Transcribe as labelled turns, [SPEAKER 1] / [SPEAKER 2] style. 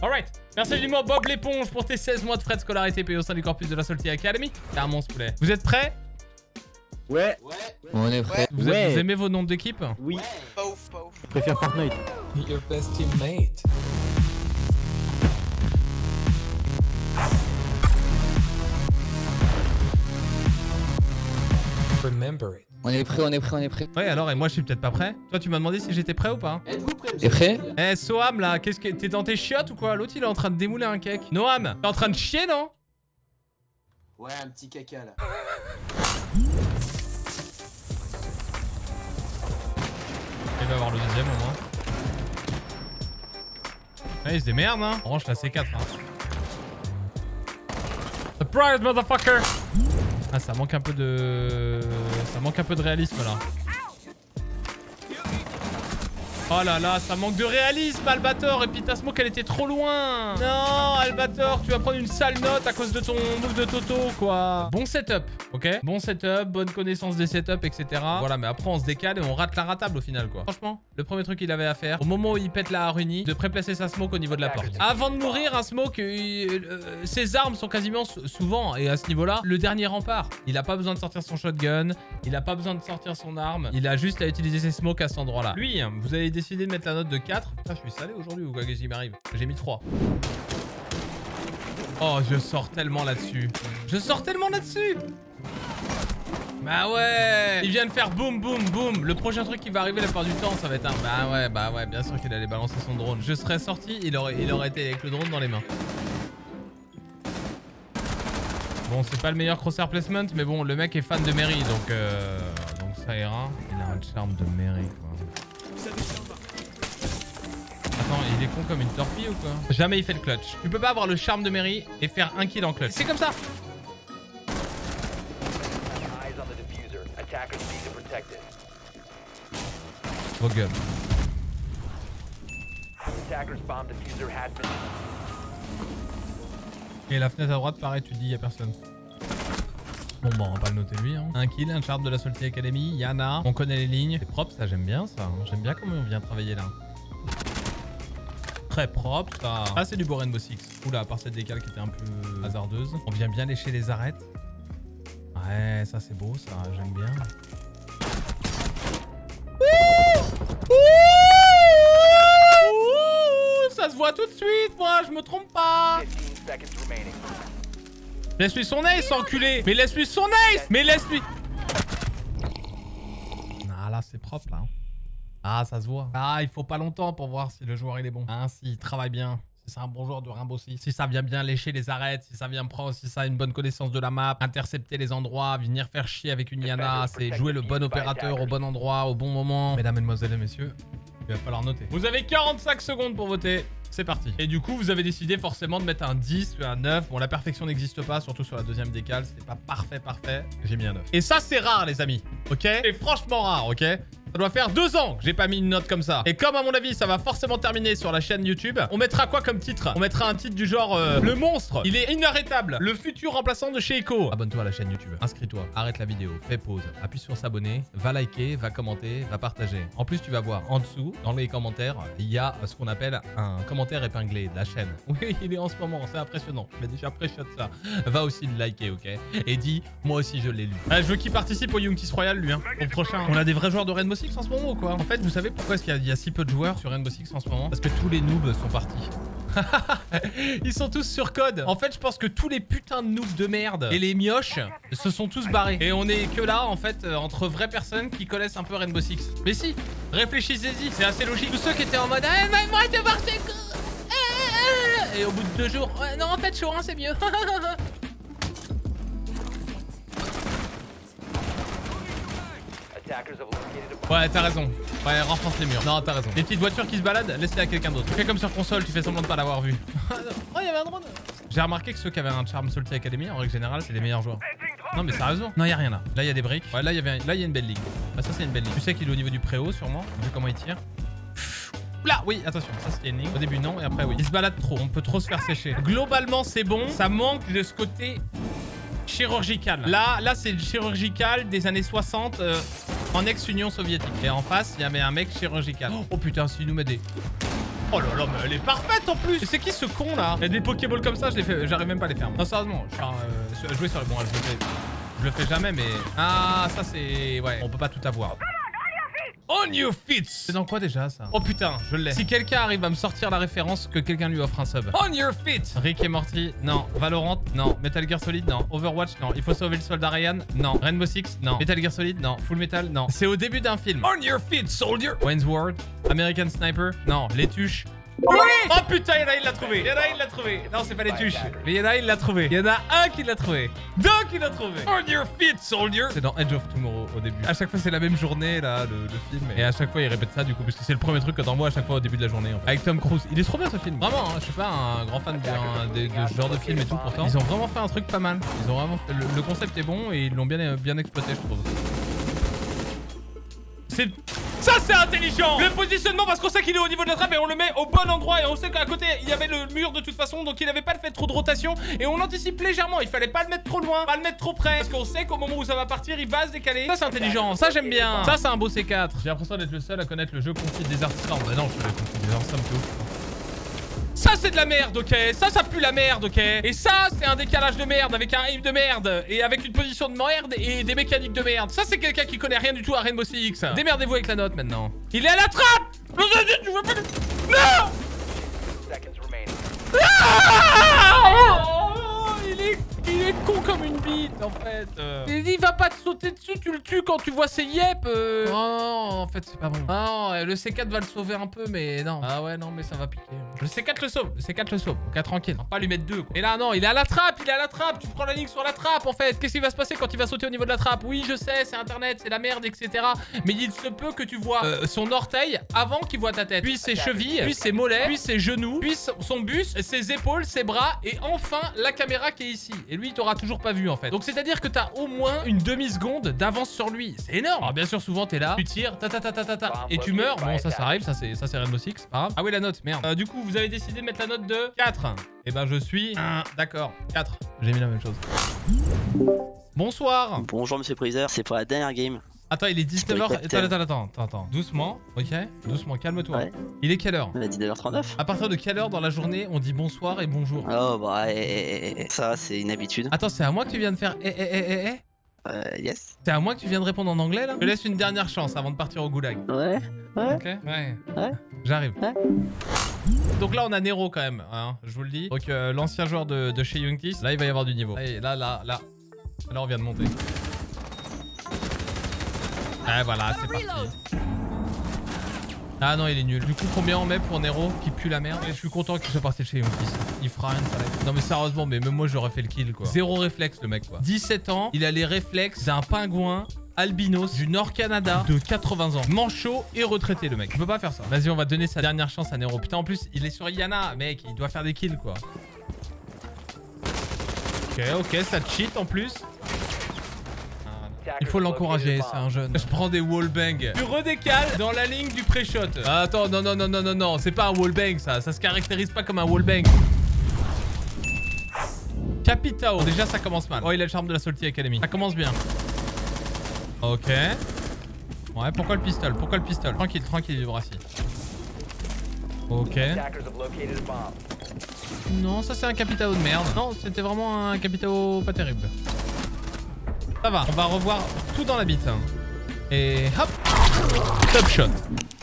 [SPEAKER 1] Alright. Merci vivement Bob l'éponge pour tes 16 mois de frais de scolarité payés au sein du corpus de la Salty Academy. T'es un monstre poulet. Vous êtes prêts?
[SPEAKER 2] Ouais.
[SPEAKER 3] On est prêt.
[SPEAKER 1] Vous aimez vos noms d'équipe?
[SPEAKER 2] Oui.
[SPEAKER 4] Pas ouf, pas ouf.
[SPEAKER 2] Je préfère Fortnite.
[SPEAKER 3] Your best teammate. Remember it. On est prêt, on est prêt, on est prêt.
[SPEAKER 1] Ouais, alors, et moi je suis peut-être pas prêt. Toi, tu m'as demandé si j'étais prêt ou pas?
[SPEAKER 4] Êtes-vous prêts?
[SPEAKER 3] T'es prêt?
[SPEAKER 1] Eh, Soham là, qu'est-ce que t'es dans tes chiottes ou quoi? L'autre il est en train de démouler un cake. Noam, t'es en train de chier, non?
[SPEAKER 4] Ouais, un petit caca là.
[SPEAKER 1] Il va avoir le deuxième au moins. Ouais, il se démerde, hein. Orange la C4, hein. Surprise, motherfucker! Ah, ça manque un peu de... Ça manque un peu de réalisme, là. Oh là là, ça manque de réalisme, Albator. Et puis ta smoke, elle était trop loin. Non, Albator, tu vas prendre une sale note à cause de ton move de Toto, quoi. Bon setup, ok? Bon setup, bonne connaissance des setups, etc. Voilà, mais après, on se décale et on rate la ratable au final, quoi. Franchement, le premier truc qu'il avait à faire, au moment où il pète la Haruni, de préplacer sa smoke au niveau de la porte. Avant de mourir, un smoke, ses armes sont quasiment souvent, et à ce niveau-là, le dernier rempart. Il a pas besoin de sortir son shotgun, il a pas besoin de sortir son arme, il a juste à utiliser ses smokes à cet endroit-là. Lui, vous avez décidé de mettre la note de 4. Putain, je suis salé aujourd'hui ou quoi? Qu'est-ce qui m'arrive? J'ai mis 3. Oh, je sors tellement là-dessus. Je sors tellement là-dessus. Bah ouais. Il vient de faire boum, boum, boum. Le prochain truc qui va arriver la plupart du temps, ça va être un... Bah ouais, bien sûr qu'il allait balancer son drone. Je serais sorti, il aurait été avec le drone dans les mains. Bon, c'est pas le meilleur crosshair placement, mais bon, le mec est fan de Mary, donc ça ira. Il a un charme de Mary, quoi. Attends, il est con comme une torpille ou quoi? Jamais il fait le clutch. Tu peux pas avoir le charme de Mary et faire un kill en clutch. C'est comme ça. Vos gueules. Et la fenêtre à droite, pareil, tu dis y a personne. Bon, bah, on va pas le noter lui. Hein. Un kill, un charme de la Salty Academy, Yana, on connaît les lignes. C'est propre, ça, j'aime bien ça. J'aime bien comment on vient travailler là. Très propre, ça. Ah, c'est du beau Rainbow Six. Oula, à part cette décale qui était un peu hasardeuse. On vient bien lécher les arêtes. Ouais, ça c'est beau, ça, j'aime bien. Ça se voit tout de suite, moi, je me trompe pas. Laisse-lui son ace, enculé. Mais laisse-lui son ace. Mais laisse-lui... Ah, là, c'est propre, là. Ah, ça se voit. Ah, il faut pas longtemps pour voir si le joueur, il est bon. Hein, s'il travaille bien. Si c'est un bon joueur de Rainbow Six. Si ça vient bien lécher les arêtes. Si ça vient prendre, si ça a une bonne connaissance de la map. Intercepter les endroits. Venir faire chier avec une Yana. C'est jouer le bon opérateur au bon endroit, au bon moment. Mesdames, mesdemoiselles et messieurs, il va falloir noter. Vous avez 45 secondes pour voter. C'est parti. Et du coup, vous avez décidé forcément de mettre un 10 ou un 9. Bon, la perfection n'existe pas, surtout sur la deuxième décale. C'était pas parfait. J'ai mis un 9. Et ça, c'est rare, les amis. Ok? C'est franchement rare, ok? Ça doit faire 2 ans que j'ai pas mis une note comme ça. Et comme à mon avis, ça va forcément terminer sur la chaîne YouTube, on mettra quoi comme titre? On mettra un titre du genre le monstre. Il est inarrêtable. Le futur remplaçant de chez Echo. Abonne-toi à la chaîne YouTube. Inscris-toi. Arrête la vidéo. Fais pause. Appuie sur s'abonner. Va liker. Va commenter. Va partager. En plus, tu vas voir en dessous, dans les commentaires, il y a ce qu'on appelle un commentaire épinglé de la chaîne. Oui, il est en ce moment. C'est impressionnant. Mais déjà pré-shot ça. Va aussi le liker, ok? Et dis, moi aussi je l'ai lu. Je veux qu'il participe au Youngtis Royal, lui, hein, au prochain. On a des vrais joueurs de Rainbow Six en ce moment ou quoi? En fait, vous savez pourquoi est-ce qu'il y a si peu de joueurs sur Rainbow Six en ce moment? Parce que tous les noobs sont partis. Ils sont tous sur code. En fait, je pense que tous les putains de noobs de merde et les mioches se sont tous barrés. Et on est que là, en fait, entre vraies personnes qui connaissent un peu Rainbow Six. Mais si, réfléchissez-y, c'est assez logique. Tous ceux qui étaient en mode « mais moi, de voir c'est cool !» Et au bout de 2 jours, « Non, en fait, chaud, hein, c'est mieux. » Ouais, t'as raison. Ouais, renforce les murs. Non, t'as raison. Les petites voitures qui se baladent, laisse-les à quelqu'un d'autre. Fais comme sur console, tu fais semblant de pas l'avoir vu. Oh, il y avait un drone. J'ai remarqué que ceux qui avaient un charme Salty Academy, en règle générale, c'est les meilleurs joueurs. Non, mais sérieusement. Non, il y a rien là. Là, il y a des briques. Ouais, là, il y a une belle ligue. Ah, ça, c'est une belle ligue. Tu sais qu'il est au niveau du préau, sûrement. Vu comment il tire. Là, oui, attention, ça c'était une ligne. Au début, non, et après, oui. Il se balade trop. On peut trop se faire sécher. Globalement, c'est bon. Ça manque de ce côté chirurgical. Là, c'est chirurgical des années 60 en ex-Union soviétique. Et en face, il y avait un mec chirurgical. Oh putain, s'il nous met des... Oh là là, mais elle est parfaite en plus. C'est qui ce con là? Il y a des Pokéballs comme ça, j'arrive même pas à les faire. Non, sérieusement, jouer sur les bons, je le fais jamais, mais... Ah, ça c'est... Ouais, on peut pas tout avoir. On your feet. C'est dans quoi déjà ça? Oh putain, je l'ai. Si quelqu'un arrive à me sortir la référence, que quelqu'un lui offre un sub. On your feet. Rick et Morty, non. Valorant, non. Metal Gear Solid, non. Overwatch, non. Il faut sauver le soldat Ryan, non. Rainbow Six, non. Metal Gear Solid, non. Full Metal, non. C'est au début d'un film. On your feet, soldier. Wayne's World, American Sniper, non. Les tuches. Oui! Oh putain, il y en a, il l'a trouvé. Il y en a, il l'a trouvé. Non, c'est pas les tuches. Mais il y en a, il l'a trouvé. Il y en a un qui l'a trouvé. Deux qui l'a trouvé. On your feet, soldier. C'est dans Edge of Tomorrow au début. À chaque fois, c'est la même journée, là, le film. Et à chaque fois, il répète ça, du coup, parce que c'est le premier truc que t'envoies à chaque fois au début de la journée. En fait. Avec Tom Cruise. Il est trop bien ce film. Vraiment, hein, je suis pas un grand fan de ce genre de film et tout, pourtant. Ils ont vraiment fait un truc pas mal. Ils ont vraiment fait... Le concept est bon et ils l'ont bien exploité, je trouve. Ça c'est intelligent. Le positionnement parce qu'on sait qu'il est au niveau de la trappe et on le met au bon endroit et on sait qu'à côté il y avait le mur de toute façon donc il n'avait pas fait trop de rotation et on anticipe légèrement. Il fallait pas le mettre trop loin, pas le mettre trop près parce qu'on sait qu'au moment où ça va partir il va se décaler. Ça c'est intelligent, ça j'aime bien. Ça c'est un beau C4. J'ai l'impression d'être le seul à connaître le jeu Conflit des Artisans. Bah non, je fais le Conflit des Artisans, c'est ouf. Ça c'est de la merde, ok. Ça pue la merde, ok. Et ça c'est un décalage de merde avec un aim de merde et avec une position de merde et des mécaniques de merde. Ça c'est quelqu'un qui connaît rien du tout à Rainbow Six. Démerdez-vous avec la note maintenant. Il est à la trappe. Tu veux pas... Non. Il est con comme une bite en fait. Il va pas te sauter dessus, tu le tues quand tu vois ses yep. Oh non, en fait c'est pas bon. Ah non, le C4 va le sauver un peu, mais non. Ah ouais, non, mais ça va piquer. Le C4 le sauve, le C4 le sauve. Ok, tranquille, on va pas lui mettre deux. Quoi. Et là, non, il est à la trappe, Tu prends la ligne sur la trappe en fait. Qu'est-ce qui va se passer quand il va sauter au niveau de la trappe? Oui, je sais, c'est internet, c'est la merde, etc. Mais il se peut que tu vois son orteil avant qu'il voit ta tête. Puis ses chevilles, puis ses mollets, puis ses genoux, puis son buste, ses épaules, ses bras, et enfin la caméra qui est ici. Et lui, il t'aura toujours pas vu en fait. Donc c'est-à-dire que t'as au moins une demi-seconde d'avance sur lui. C'est énorme. Alors bien sûr, souvent t'es là, tu tires, et tu meurs. Bon, ça arrive, ça c'est Rainbow Six, pas grave. Ah oui, la note, merde. Du coup, vous avez décidé de mettre la note de 4. Et ben je suis... D'accord, 4. J'ai mis la même chose. Bonsoir.
[SPEAKER 5] Bonjour monsieur Freezer, c'est pour la dernière game.
[SPEAKER 1] Attends, il est 19h. Attends. Doucement, ok. Doucement, calme-toi. Ouais. Il est quelle heure?
[SPEAKER 5] Il est 19h39.
[SPEAKER 1] À partir de quelle heure dans la journée on dit bonsoir et bonjour?
[SPEAKER 5] Oh bah, ça c'est une habitude.
[SPEAKER 1] Attends, c'est à moi que tu viens de faire
[SPEAKER 5] yes.
[SPEAKER 1] C'est à moi que tu viens de répondre en anglais là? Je te laisse une dernière chance avant de partir au goulag.
[SPEAKER 5] Ouais.
[SPEAKER 1] Ok. Ouais. J'arrive.
[SPEAKER 5] Ouais.
[SPEAKER 1] Donc là on a Nero quand même, hein, je vous le dis. Donc l'ancien joueur de chez Youngtis. Là il va y avoir du niveau. Allez, là on vient de monter. Ah voilà, c'est parti. Ah non, il est nul. Du coup, combien on met pour Nero qui pue la merde? Et je suis content qu'il soit parti de chez Youngtis. Il fera rien de ça. Non mais sérieusement, mais même moi j'aurais fait le kill quoi. Zéro réflexe le mec quoi. 17 ans, il a les réflexes d'un pingouin albinos du Nord Canada de 80 ans. Manchot et retraité le mec. Il peut pas faire ça. Vas-y, on va donner sa dernière chance à Nero. Putain, en plus, il est sur Yana, mec. Il doit faire des kills quoi. Ok, ça cheat en plus. Il faut l'encourager, c'est un jeune. Je prends des wallbangs. Tu redécales dans la ligne du pré-shot. Attends, non, c'est pas un wallbang ça. Ça se caractérise pas comme un wallbang. Capitao, déjà ça commence mal. Oh, il a le charme de la Salty Academy. Ça commence bien. Ok. Ouais, pourquoi le pistol? Tranquille, Brassy. Ok. Non, ça c'est un Capitao de merde. Non, c'était vraiment un Capitao pas terrible. Ça va, on va revoir tout dans la bite. Et hop, top shot.